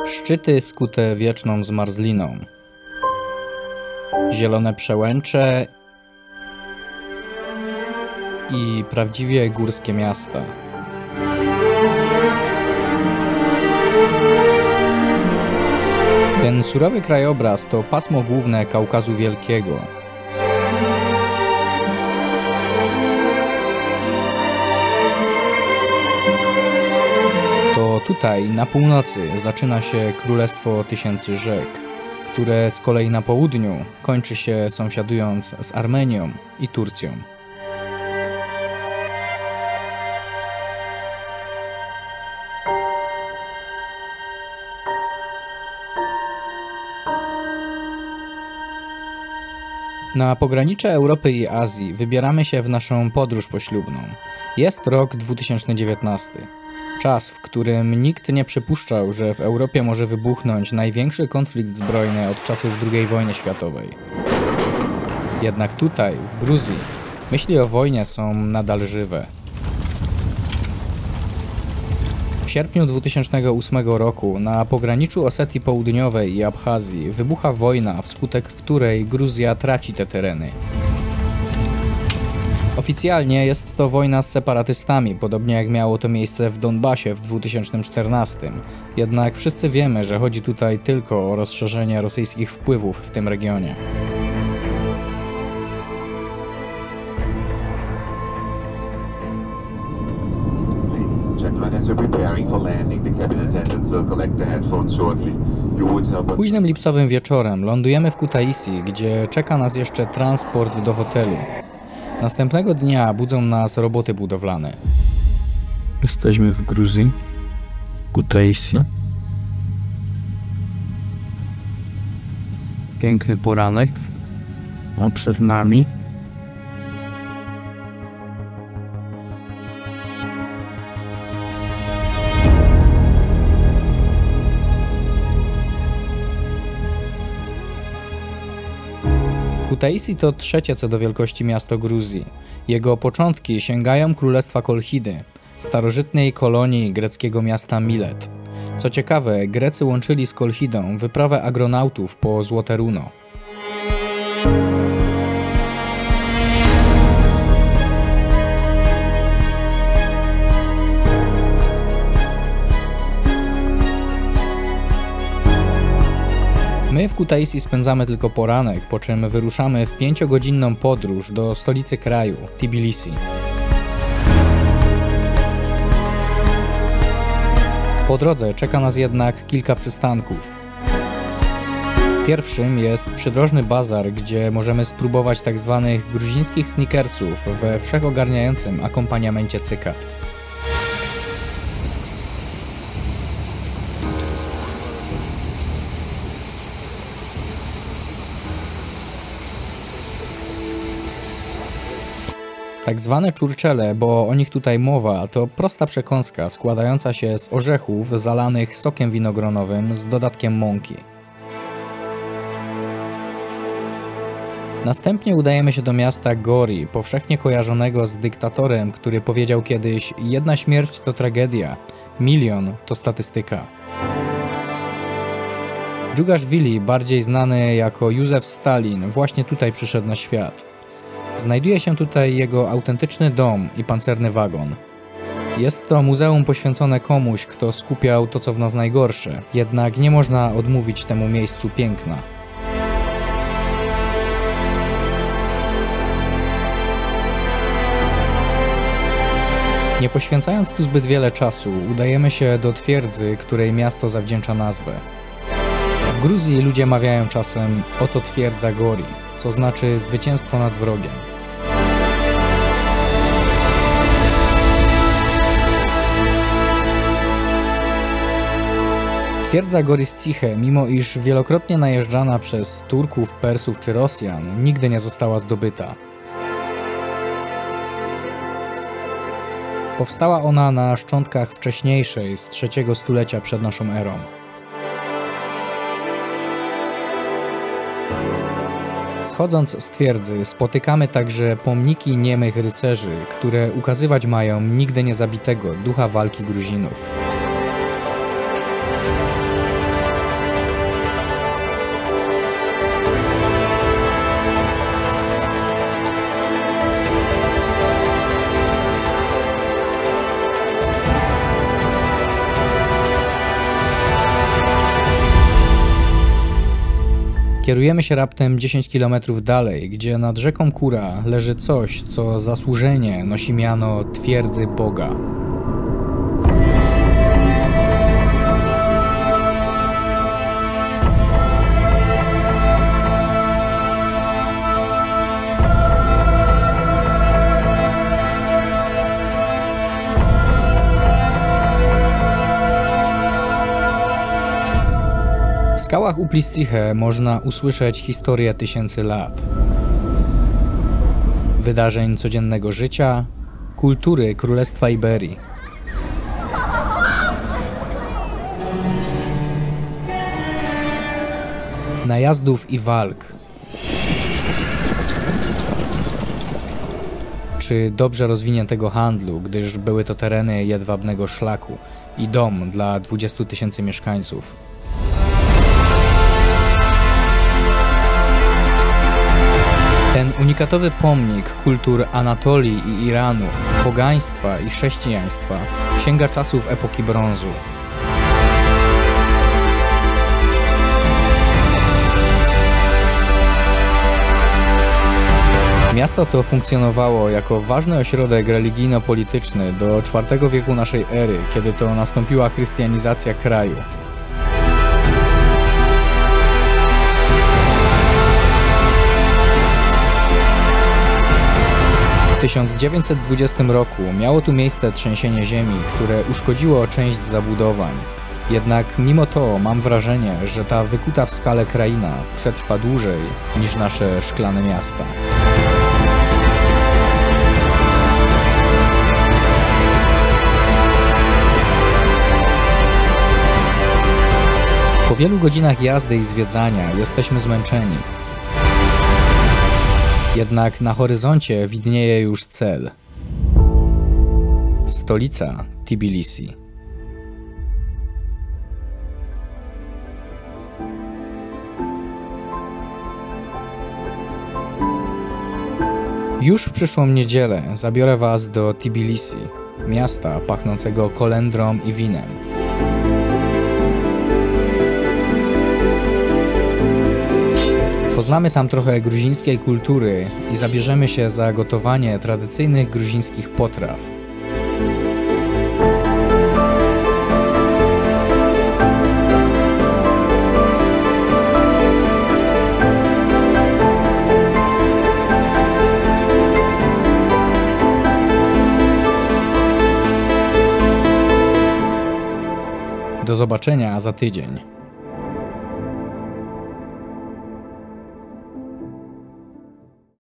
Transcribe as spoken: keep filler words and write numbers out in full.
Szczyty skute wieczną zmarzliną, zielone przełęcze i prawdziwie górskie miasta. Ten surowy krajobraz to pasmo główne Kaukazu Wielkiego. To tutaj, na północy, zaczyna się Królestwo Tysięcy Rzek, które z kolei na południu kończy się sąsiadując z Armenią i Turcją. Na pogranicze Europy i Azji wybieramy się w naszą podróż poślubną. Jest rok dwa tysiące dziewiętnasty. Czas, w którym nikt nie przypuszczał, że w Europie może wybuchnąć największy konflikt zbrojny od czasów drugiej wojny światowej. Jednak tutaj, w Gruzji, myśli o wojnie są nadal żywe. W sierpniu dwa tysiące ósmego roku na pograniczu Osetii Południowej i Abchazji wybucha wojna, wskutek której Gruzja traci te tereny. Oficjalnie jest to wojna z separatystami, podobnie jak miało to miejsce w Donbasie w dwa tysiące czternastym. Jednak wszyscy wiemy, że chodzi tutaj tylko o rozszerzenie rosyjskich wpływów w tym regionie. Późnym lipcowym wieczorem lądujemy w Kutaisi, gdzie czeka nas jeszcze transport do hotelu. Następnego dnia budzą nas roboty budowlane. Jesteśmy w Gruzji, Kutaisi. Piękny poranek, a przed nami Kutaisi to trzecie co do wielkości miasto Gruzji. Jego początki sięgają Królestwa Kolchidy, starożytnej kolonii greckiego miasta Milet. Co ciekawe, Grecy łączyli z Kolchidą wyprawę agronautów po Złote Runo. My w Kutaisi spędzamy tylko poranek, po czym wyruszamy w pięciogodzinną podróż do stolicy kraju, Tbilisi. Po drodze czeka nas jednak kilka przystanków. Pierwszym jest przydrożny bazar, gdzie możemy spróbować tzw. gruzińskich sneakersów we wszechogarniającym akompaniamencie cykat. Tak zwane czurczele, bo o nich tutaj mowa, to prosta przekąska składająca się z orzechów zalanych sokiem winogronowym z dodatkiem mąki. Następnie udajemy się do miasta Gori, powszechnie kojarzonego z dyktatorem, który powiedział kiedyś: jedna śmierć to tragedia, milion to statystyka. Dżugaszwili, bardziej znany jako Józef Stalin, właśnie tutaj przyszedł na świat. Znajduje się tutaj jego autentyczny dom i pancerny wagon. Jest to muzeum poświęcone komuś, kto skupiał to, co w nas najgorsze, jednak nie można odmówić temu miejscu piękna. Nie poświęcając tu zbyt wiele czasu, udajemy się do twierdzy, której miasto zawdzięcza nazwę. W Gruzji ludzie mawiają czasem: oto twierdza Gori, co znaczy zwycięstwo nad wrogiem. Twierdza Gorystiche, mimo iż wielokrotnie najeżdżana przez Turków, Persów czy Rosjan, nigdy nie została zdobyta. Powstała ona na szczątkach wcześniejszej, z trzeciego stulecia przed naszą erą. Schodząc z twierdzy spotykamy także pomniki niemych rycerzy, które ukazywać mają nigdy nie zabitego ducha walki Gruzinów. Kierujemy się raptem dziesięć kilometrów dalej, gdzie nad rzeką Kura leży coś, co zasłużenie nosi miano Twierdzy Boga. W skałach Uplistiche można usłyszeć historię tysięcy lat. Wydarzeń codziennego życia, kultury Królestwa Iberii. Najazdów i walk. Czy dobrze rozwiniętego handlu, gdyż były to tereny jedwabnego szlaku i dom dla dwudziestu tysięcy mieszkańców. Ten unikatowy pomnik kultur Anatolii i Iranu, pogaństwa i chrześcijaństwa sięga czasów epoki brązu. Miasto to funkcjonowało jako ważny ośrodek religijno-polityczny do czwartego wieku naszej ery, kiedy to nastąpiła chrystianizacja kraju. W tysiąc dziewięćset dwudziestym roku miało tu miejsce trzęsienie ziemi, które uszkodziło część zabudowań. Jednak mimo to mam wrażenie, że ta wykuta w skale kraina przetrwa dłużej niż nasze szklane miasta. Po wielu godzinach jazdy i zwiedzania jesteśmy zmęczeni. Jednak na horyzoncie widnieje już cel. Stolica Tbilisi. Już w przyszłą niedzielę zabiorę Was do Tbilisi, miasta pachnącego kolendrą i winem. Poznamy tam trochę gruzińskiej kultury i zabierzemy się za gotowanie tradycyjnych gruzińskich potraw. Do zobaczenia za tydzień.